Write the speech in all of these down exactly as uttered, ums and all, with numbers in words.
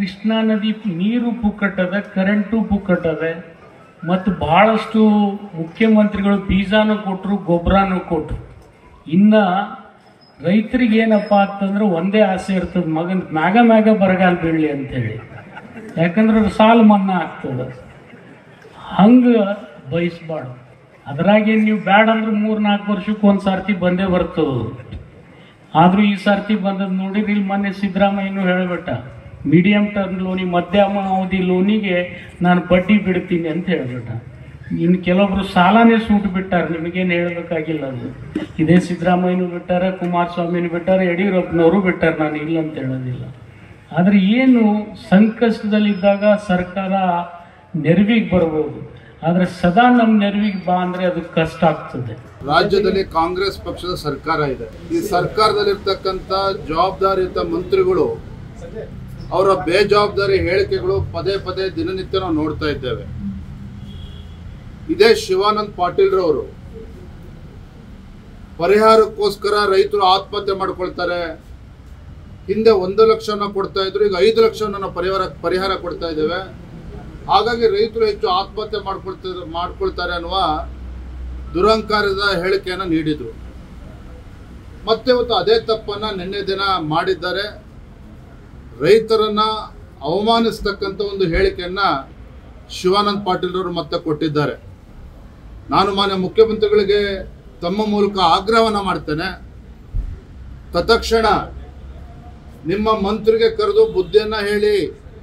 ಕೃಷ್ಣಾ ನದಿ ನೀರು ಪುಕ್ಕಟ್ಟದ, ಕರೆಂಟು ಪುಕ್ಕಟ್ಟದೆ, ಮತ್ತು ಭಾಳಷ್ಟು ಮುಖ್ಯಮಂತ್ರಿಗಳು ಬೀಜಾನು ಕೊಟ್ಟರು, ಗೊಬ್ಬರನೂ ಕೊಟ್ಟರು. ಇನ್ನು ರೈತರಿಗೆ ಏನಪ್ಪ ಅಂತಂದ್ರೆ ಒಂದೇ ಆಸೆ ಇರ್ತದೆ, ಮಗನ ಮ್ಯಾಗ ಮ್ಯಾಗ ಬರಗಾಲ ಬೀಳಲಿ ಅಂತೇಳಿ. ಯಾಕಂದ್ರೆ ಸಾಲ ಮನ್ನಾ ಆಗ್ತದೆ. ಹಂಗೆ ಬಯಸ್ಬಾರ್ದು. ಅದ್ರಾಗೇನು ನೀವು ಬ್ಯಾಡ ಅಂದ್ರೆ ಮೂರು ನಾಲ್ಕು ವರ್ಷಕ್ಕೆ ಒಂದು ಸಾರ್ತಿ ಬಂದೇ ಬರ್ತದೆ. ಆದರೂ ಈ ಸಾರ್ತಿ ಬಂದದ್ದು ನೋಡಿದ್ರೆ ಇಲ್ಲಿ ಮೊನ್ನೆ ಸಿದ್ದರಾಮಯ್ಯನೂ ಹೇಳಿಬಿಟ್ಟ, ಮೀಡಿಯಮ್ ಟರ್ಮ್ ಲೋನಿಗೆ, ಮಧ್ಯಮ ಅವಧಿ ಲೋನಿಗೆ ನಾನು ಬಡ್ಡಿ ಬಿಡ್ತೀನಿ ಅಂತ ಹೇಳಿಬಿಟ್ಟ. ಇನ್ನು ಕೆಲವೊಬ್ರು ಸಾಲನೇ ಸೂಟು ಬಿಟ್ಟಾರೆ, ನಿಮಗೇನು ಹೇಳಬೇಕಾಗಿಲ್ಲ. ಅದು ಇದೇ ಸಿದ್ದರಾಮಯ್ಯನೂ ಬಿಟ್ಟಾರೆ, ಕುಮಾರಸ್ವಾಮಿನೂ ಬಿಟ್ಟಾರೆ, ಯಡಿಯೂರಪ್ಪನವರು ಬಿಟ್ಟಾರೆ, ನಾನು ಇಲ್ಲ ಅಂತ ಹೇಳೋದಿಲ್ಲ. ಆದರೆ ಏನು ಸಂಕಷ್ಟದಲ್ಲಿದ್ದಾಗ ಸರ್ಕಾರ ನೆರವಿಗೆ ಬರ್ಬೋದು, ಆದರೆ ಸದಾ ನಮ್ಮ ನೆರವಿಗೆ ಬಾ ಅಂದರೆ ಅದು ಕಷ್ಟ ಆಗ್ತದೆ. ರಾಜ್ಯದಲ್ಲಿ ಕಾಂಗ್ರೆಸ್ ಪಕ್ಷದ ಸರ್ಕಾರ ಇದೆ. ಈ ಸರ್ಕಾರದಲ್ಲಿರ್ತಕ್ಕಂಥ ಜವಾಬ್ದಾರಿಯುತ ಮಂತ್ರಿಗಳು ಅವರ ಬೇಜವಾಬ್ದಾರಿ ಹೇಳಿಕೆಗಳು ಪದೇ ಪದೇ ದಿನನಿತ್ಯ ನಾವು ನೋಡ್ತಾ ಇದ್ದೇವೆ. ಇದೇ ಶಿವಾನಂದ ಪಾಟೀಲ್ ರವರು ಪರಿಹಾರಕ್ಕೋಸ್ಕರ ರೈತರು ಆತ್ಮಹತ್ಯೆ ಮಾಡ್ಕೊಳ್ತಾರೆ. ಹಿಂದೆ ಒಂದು ಲಕ್ಷನ ಕೊಡ್ತಾ ಇದ್ರು, ಈಗ ಐದು ಲಕ್ಷವನ್ನು ನಾವು ಪರಿಹಾರ ಪರಿಹಾರ ಕೊಡ್ತಾ ಇದ್ದೇವೆ. ಹಾಗಾಗಿ ರೈತರು ಹೆಚ್ಚು ಆತ್ಮಹತ್ಯೆ ಮಾಡ್ಕೊಳ್ತಾ ಮಾಡ್ಕೊಳ್ತಾರೆ ಅನ್ನುವ ದುರಹಂಕಾರದ ಹೇಳಿಕೆಯನ್ನು ನೀಡಿದರು. ಮತ್ತೆ ಇವತ್ತು ಅದೇ ತಪ್ಪನ್ನು ನಿನ್ನೆ ದಿನ ಮಾಡಿದ್ದಾರೆ. ರೈತರನ್ನ ಅವಮಾನಿಸ್ತಕ್ಕಂಥ ಒಂದು ಹೇಳಿಕೆಯನ್ನು ಶಿವಾನಂದ ಪಾಟೀಲ್ ಅವರು ಮತ್ತೆ ಕೊಟ್ಟಿದ್ದಾರೆ. ನಾನು ಮಾನ್ಯ ಮುಖ್ಯಮಂತ್ರಿಗಳಿಗೆ ತಮ್ಮ ಮೂಲಕ ಆಗ್ರಹವನ್ನು ಮಾಡ್ತೇನೆ, ತತ್ಕ್ಷಣ ನಿಮ್ಮ ಮಂತ್ರಿಗೆ ಕರೆದು ಬುದ್ಧಿಯನ್ನು ಹೇಳಿ,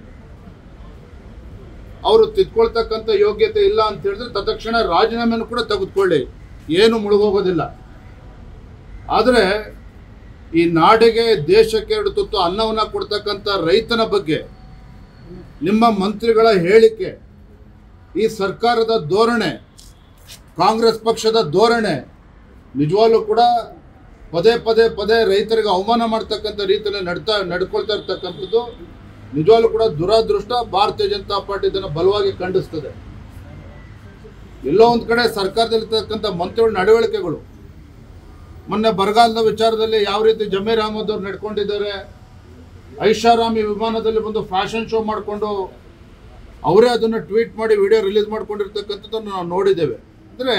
ಅವರು ತಿದ್ಕೊಳ್ತಕ್ಕಂಥ ಯೋಗ್ಯತೆ ಇಲ್ಲ ಅಂತ ಹೇಳಿದ್ರೆ ತತ್ಕ್ಷಣ ರಾಜೀನಾಮೆಯನ್ನು ಕೂಡ ತೆಗೆದುಕೊಳ್ಳಿ, ಏನು ಮುಳುಗೋಗೋದಿಲ್ಲ. ಆದರೆ ಈ ನಾಡಿಗೆ, ದೇಶಕ್ಕೆ ಎರಡು ತುತ್ತು ಅನ್ನವನ್ನು ಕೊಡ್ತಕ್ಕಂಥ ರೈತನ ಬಗ್ಗೆ ನಿಮ್ಮ ಮಂತ್ರಿಗಳ ಹೇಳಿಕೆ, ಈ ಸರ್ಕಾರದ ಧೋರಣೆ, ಕಾಂಗ್ರೆಸ್ ಪಕ್ಷದ ಧೋರಣೆ ನಿಜವಾಗ್ಲೂ ಕೂಡ ಪದೇ ಪದೇ ಪದೇ ರೈತರಿಗೆ ಅವಮಾನ ಮಾಡ್ತಕ್ಕಂಥ ರೀತಿಯಲ್ಲಿ ನಡ್ತಾ ನಡ್ಕೊಳ್ತಾ ಇರ್ತಕ್ಕಂಥದ್ದು ನಿಜವಾಗ್ಲೂ ಕೂಡ ದುರಾದೃಷ್ಟ. ಭಾರತೀಯ ಜನತಾ ಪಾರ್ಟಿ ಇದನ್ನು ಬಲವಾಗಿ ಖಂಡಿಸ್ತದೆ. ಎಲ್ಲೋ ಒಂದು ಕಡೆ ಸರ್ಕಾರದಲ್ಲಿರ್ತಕ್ಕಂಥ ಮಂತ್ರಿಗಳ ನಡವಳಿಕೆಗಳು, ಮೊನ್ನೆ ಬರಗಾಲದ ವಿಚಾರದಲ್ಲಿ ಯಾವ ರೀತಿ ಜಮೀರ್ ಅಹಮದ್ ಅವರು ನಡ್ಕೊಂಡಿದ್ದಾರೆ, ಐಷಾರಾಮಿ ವಿಮಾನದಲ್ಲಿ ಬಂದು ಫ್ಯಾಷನ್ ಶೋ ಮಾಡಿಕೊಂಡು ಅವರೇ ಅದನ್ನು ಟ್ವೀಟ್ ಮಾಡಿ ವಿಡಿಯೋ ರಿಲೀಸ್ ಮಾಡ್ಕೊಂಡಿರ್ತಕ್ಕಂಥದ್ದನ್ನು ನಾವು ನೋಡಿದ್ದೇವೆ. ಅಂದರೆ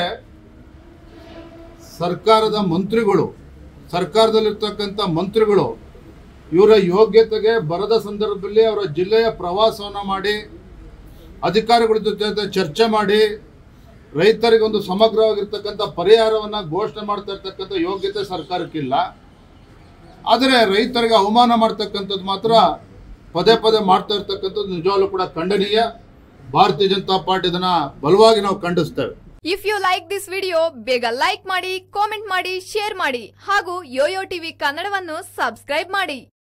ಸರ್ಕಾರದ ಮಂತ್ರಿಗಳು, ಸರ್ಕಾರದಲ್ಲಿರ್ತಕ್ಕಂಥ ಮಂತ್ರಿಗಳು ಇವರ ಯೋಗ್ಯತೆಗೆ ಬರದ ಸಂದರ್ಭದಲ್ಲಿ ಅವರ ಜಿಲ್ಲೆಯ ಪ್ರವಾಸವನ್ನು ಮಾಡಿ, ಅಧಿಕಾರಿಗಳ ಜೊತೆ ಚರ್ಚೆ ಮಾಡಿ, ರೈತರಿಗೆ ಒಂದು ಸಮಗ್ರವಾಗಿರ್ತಕ್ಕಂಥ ಪರಿಹಾರವನ್ನು ಘೋಷಣೆ ಮಾಡ್ತಾ ಇರ್ತಕ್ಕಂಥ ಯೋಗ್ಯತೆ ಸರ್ಕಾರಕ್ಕಿಲ್ಲ. ಆದರೆ ರೈತರಿಗೆ ಅವಮಾನ ಮಾಡ್ತಕ್ಕಂಥದ್ದು ಮಾತ್ರ ಪದೇ ಪದೇ ಮಾಡ್ತಾ ಇರ್ತಕ್ಕಂಥದ್ದು ನಿಜವಾಗ್ಲೂ ಕೂಡ ಖಂಡನೀಯ. ಭಾರತೀಯ ಜನತಾ ಪಾರ್ಟಿ ಇದನ್ನು ಬಲವಾಗಿ ನಾವು ಖಂಡಿಸ್ತೇವೆ. If you like this video, ಬೇಗ ಲೈಕ್ ಮಾಡಿ, ಕಾಮೆಂಟ್ ಮಾಡಿ, ಶೇರ್ ಮಾಡಿ ಹಾಗೂ ಯೋಯೋ ಟಿವಿ ಕನ್ನಡವನ್ನು ಸಬ್ಸ್ಕ್ರೈಬ್ ಮಾಡಿ.